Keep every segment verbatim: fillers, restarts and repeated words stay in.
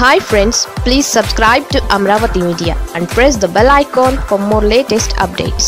Hi friends, please subscribe to Amaravathi Media and press the bell icon for more latest updates.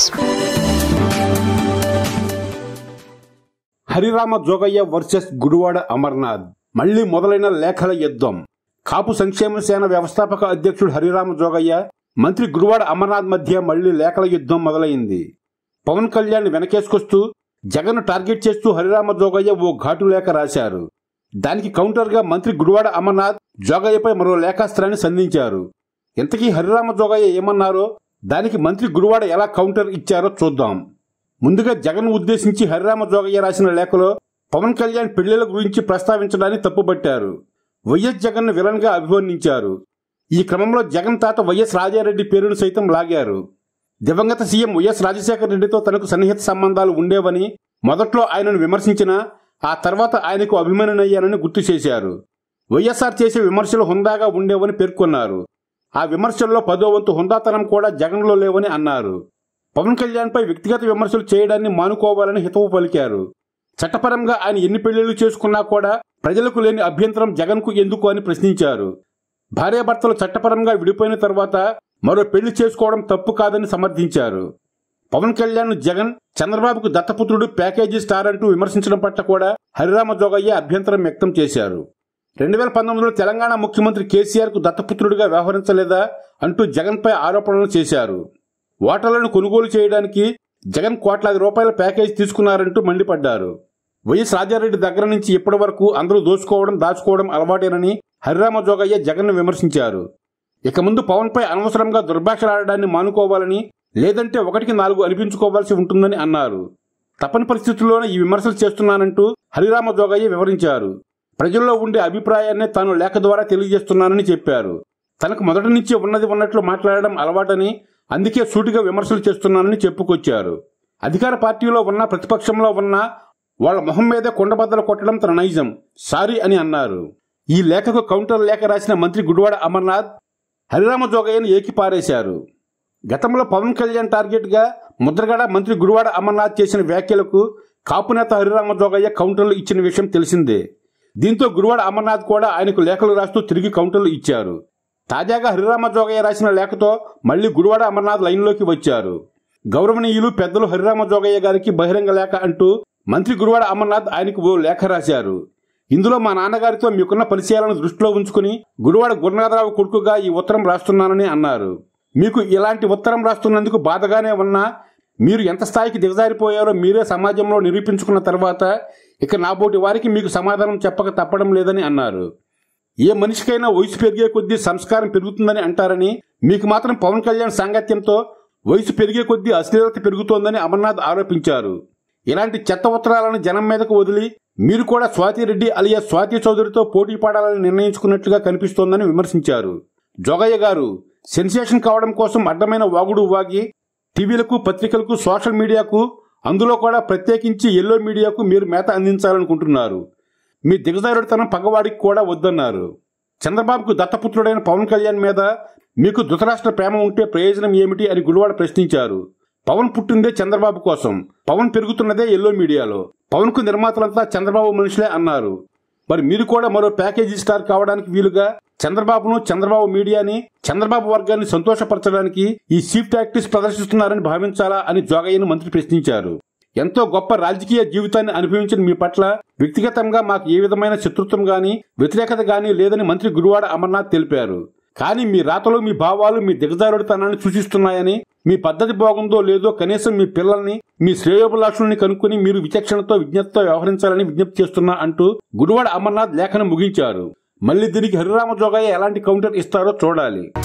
Harirama Jogaiah versus Guduvada Amarnath. మళ్లీ మొదలైన లేఖల యుద్ధం. కాపు సంక్షేమ సేన వ్యవస్థాపక అధ్యక్షుడు హరిరామ జోగయ్య, మంత్రి గుడివాడ అమర్నాథ్ మధ్య మళ్లీ లేఖల యుద్ధం మొదలైంది. పవన్ కళ్యాణ్ వెనకేసుకొస్తూ జగన్ టార్గెట్ చేస్తూ హరిరామ జోగయ్య ఓ ఘాటు లేఖ రాశారు. దానికి కౌంటర్ గా మంత్రి గుడివాడ అమర్నాథ్ జోగయ్యపై మరో లేఖాస్త్రాన్ని సంధించారు. ఇంతకీ హరిరామ జోగయ్య ఏమన్నారో, దానికి మంత్రి గుడివాడ ఎలా కౌంటర్ ఇచ్చారో చూద్దాం. ముందుగా జగన్ ఉద్దేశించి హరిరామ జోగయ్య రాసిన లేఖలో పవన్ కళ్యాణ్ పెళ్లిళ్ల గురించి ప్రస్తావించడాన్ని తప్పుపట్టారు. వైఎస్ జగన్ ను విలన్ గా అభివర్ణించారు. ఈ క్రమంలో జగన్ తాత వైఎస్ రాజారెడ్డి పేరును సైతం లాగారు. దివంగత సీఎం వైఎస్ రాజశేఖర రెడ్డితో తనకు సన్నిహిత సంబంధాలు ఉండేవని మొదట్లో ఆయనను విమర్శించినా ఆ తర్వాత ఆయనకు అభిమానునయ్యానని గుర్తు చేశారు. వైఎస్ఆర్ చేసే విమర్శలు హుందాగా ఉండేవని పేర్కొన్నారు. ఆ విమర్శల్లో పదో వంతు హుందాతనం కూడా జగన్లో లేవని అన్నారు. పవన్ కళ్యాణ్ పై వ్యక్తిగత విమర్శలు చేయడాన్ని మానుకోవాలని హితవు పలికారు. చట్టపరంగా ఆయన ఎన్ని పెళ్లిళ్లు చేసుకున్నా కూడా ప్రజలకు లేని అభ్యంతరం జగన్ కు ఎందుకు అని ప్రశ్నించారు. భార్యాభర్తలు చట్టపరంగా విడిపోయిన తర్వాత మరో పెళ్లి చేసుకోవడం తప్పు కాదని సమర్థించారు. పవన్ కళ్యాణ్ జగన్ చంద్రబాబుకు దత్తపుత్రుడు ప్యాకేజీ స్టార్ అంటూ విమర్శించడం పట్ల కూడా హరిరామ జోగయ్య అభ్యంతరం వ్యక్తం చేశారు. రెండు వేల పంతొమ్మిదిలో తెలంగాణ ముఖ్యమంత్రి కేసీఆర్ కు దత్తపుత్రుడిగా వ్యవహరించలేదా అంటూ జగన్ పై ఆరోపణలు చేశారు. ఓటర్లను కొనుగోలు చేయడానికి జగన్ కోట్లాది రూపాయల ప్యాకేజీ తీసుకున్నారంటూ మండిపడ్డారు. వైఎస్ రాజారెడ్డి దగ్గర నుంచి ఇప్పటి వరకు అందరూ దోచుకోవడం దాచుకోవడం అలవాటేనని హరిరామ జోగయ్య జగన్ ను విమర్శించారు. ఇక ముందు పవన్ పై అనవసరంగా దుర్భాషలాడడాన్ని మానుకోవాలని, లేదంటే ఒకటికి నాలుగు అనిపించుకోవాల్సి ఉంటుందని అన్నారు. తప్పని పరిస్థితుల్లోనే ఈ విమర్శలు చేస్తున్నానంటూ హరిరామ జోగయ్య వివరించారు. ప్రజల్లో ఉండే అభిప్రాయాన్నే తాను లేఖ ద్వారా తెలియజేస్తున్నానని చెప్పారు. తనకు మొదటి నుంచి ఉన్నది ఉన్నట్లు మాట్లాడడం అలవాటని, అందుకే సూటిగా విమర్శలు చేస్తున్నానని చెప్పుకొచ్చారు. అధికార పార్టీలో ఉన్న ప్రతిపక్షంలో ఉన్న వాళ్ల మొహం మీదే కొండబద్దలు కొట్టడం తన నైజం, సారీ అని అన్నారు. ఈ లేఖకు కౌంటర్ లేఖ రాసిన మంత్రి గుడివాడ అమర్నాథ్ హరిరామ జోగయ్యను ఏకిపారేశారు. గతంలో పవన్ కళ్యాణ్ టార్గెట్ గా ముద్రగడ మంత్రి గుడివాడ అమర్నాథ్ చేసిన వ్యాఖ్యలకు కాపు నేత హరిరామ జోగయ్య కౌంటర్లు ఇచ్చిన విషయం తెలిసిందే. దీంతో గుడివాడ అమర్నాథ్ కూడా ఆయనకు లేఖలు రాస్తూ తిరిగి కౌంటర్లు ఇచ్చారు. తాజాగా హరిరామ జోగయ్య రాసిన లేఖతో మళ్లీ గుడివాడ అమర్నాథ్ లైన్లోకి వచ్చారు. గౌరవనీయులు పెద్దలు హరిరామ జోగయ్య గారికి బహిరంగ లేఖ అంటూ మంత్రి గుడివాడ అమర్నాథ్ ఆయనకు ఓ లేఖ రాశారు. ఇందులో మా నాన్నగారితో మీకున్న పరిచయాలను దృష్టిలో ఉంచుకుని గుడివాడ గురునాథరావు కొడుకుగా ఈ ఉత్తరం రాస్తున్నానని అన్నారు. మీకు ఇలాంటి ఉత్తరం రాస్తున్నందుకు బాధగానే ఉన్నా మీరు ఎంత స్థాయికి దిగజారిపోయారో మీరే సమాజంలో నిరూపించుకున్న తర్వాత ఇక నాబోటి వారికి మీకు సమాధానం చెప్పక తప్పడం లేదని అన్నారు. ఏ మనిషికైనా వయసు పెరిగే కొద్దీ సంస్కారం పెరుగుతుందని అంటారని, మీకు మాత్రం పవన్ కళ్యాణ్ సాంగత్యంతో వయసు పెరిగే కొద్దీ అశ్లీలత పెరుగుతోందని అమర్నాథ్ ఆరోపించారు. ఇలాంటి చెత్త ఉత్తరాలను జనం మీదకు వదిలి మీరు కూడా స్వాతిరెడ్డి అలియా స్వాతి చౌదరితో పోటీ పడాలని నిర్ణయించుకున్నట్లుగా కనిపిస్తోందని విమర్శించారు. జోగయ్య గారు సెన్సేషన్ కావడం కోసం అడ్డమైన వాగుడు వాగి టీవీలకు, పత్రికలకు, సోషల్ మీడియాకు, అందులో కూడా ప్రత్యేకించి ఎల్లో మీడియాకు మీరు మేత అందించాలనుకుంటున్నారు. మీ దిగజారుడితనం పగవాడికి కూడా వద్దన్నారు. చంద్రబాబుకు దత్తపుత్రుడైన పవన్ కళ్యాణ్ మీద మీకు ధృతరాష్ట్ర ప్రేమ ఉంటే ప్రయోజనం ఏమిటి అని గుడివాడ ప్రశ్నించారు. పవన్ పుట్టిందే చంద్రబాబు కోసం, పవన్ పెరుగుతున్నదే ఎల్లో మీడియాలో, పవన్ కు నిర్మాతలంతా చంద్రబాబు మనుషులే అన్నారు. మరి మీరు కూడా మరో ప్యాకేజీ స్టార్ కావడానికి వీలుగా చంద్రబాబును, చంద్రబాబు మీడియాని, చంద్రబాబు వర్గాన్ని సంతోషపరచడానికి ఈ చీఫ్ టాక్టిక్స్ ప్రదర్శిస్తున్నారని భావించాలా అని జోగయ్యను మంత్రి ప్రశ్నించారు. ఎంతో గొప్ప రాజకీయ జీవితాన్ని అనుభవించిన మీ పట్ల వ్యక్తిగతంగా మాకు ఏ విధమైన శత్రుత్వం గాని, వ్యతిరేకత గాని లేదని మంత్రి గుడివాడ అమర్నాథ్ తెలిపారు. కానీ మీ రాతలు, మీ భావాలు మీ దిగజారుడితనాన్ని సూచిస్తున్నాయని, మీ పద్ధతి బాగుందో లేదో కనీసం మీ పిల్లల్ని, మీ శ్రేయోభిలాషుల్ని కనుక్కుని మీరు విచక్షణతో, విజ్ఞతతో వ్యవహరించాలని విజ్ఞప్తి చేస్తున్నా అంటూ గుడివాడ అమర్నాథ్ లేఖను ముగించారు. మళ్లీ దీనికి హరిరామ జోగయ్య ఎలాంటి కౌంటర్ ఇస్తారో చూడాలి.